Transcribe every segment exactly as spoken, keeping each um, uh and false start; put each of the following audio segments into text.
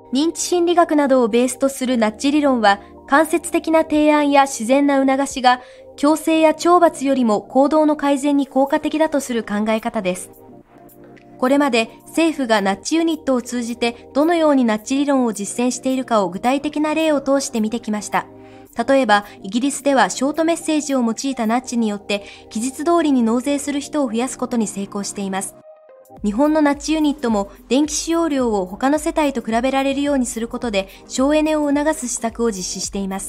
認知心理学などをベースとするナッジ理論は、間接的な提案や自然な促しが、強制や懲罰よりも行動の改善に効果的だとする考え方です。これまで政府がナッジユニットを通じてどのようにナッジ理論を実践しているかを具体的な例を通して見てきました。例えば、イギリスではショートメッセージを用いたナッジによって期日通りに納税する人を増やすことに成功しています。日本のナッジユニットも電気使用量を他の世帯と比べられるようにすることで省エネを促す施策を実施しています。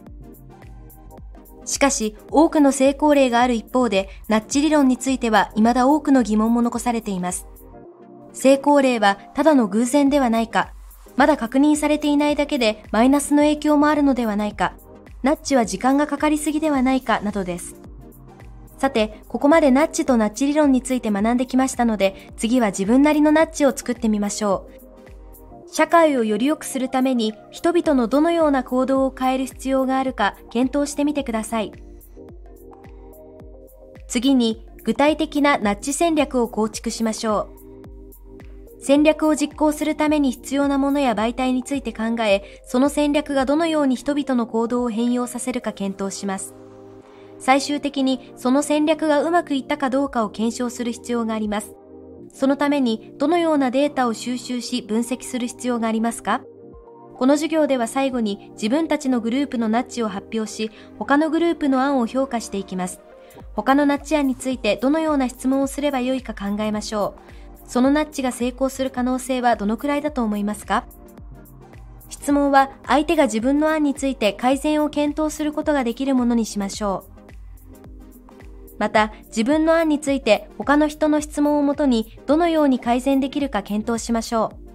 しかし、多くの成功例がある一方で、ナッジ理論については未だ多くの疑問も残されています。成功例はただの偶然ではないか、まだ確認されていないだけでマイナスの影響もあるのではないか、ナッジは時間がかかりすぎではないかなどです。さて、ここまでナッジとナッジ理論について学んできましたので、次は自分なりのナッジを作ってみましょう。社会をより良くするために人々のどのような行動を変える必要があるか検討してみてください。次に、具体的なナッジ戦略を構築しましょう。戦略を実行するために必要なものや媒体について考え、その戦略がどのように人々の行動を変容させるか検討します。最終的にその戦略がうまくいったかどうかを検証する必要があります。そのためにどのようなデータを収集し分析する必要がありますか？この授業では最後に自分たちのグループのナッジを発表し、他のグループの案を評価していきます。他のナッジ案についてどのような質問をすればよいか考えましょう。そのナッジが成功する可能性はどのくらいだと思いますか？質問は相手が自分の案について改善を検討することができるものにしましょう。また、自分の案について他の人の質問をもとにどのように改善できるか検討しましょう。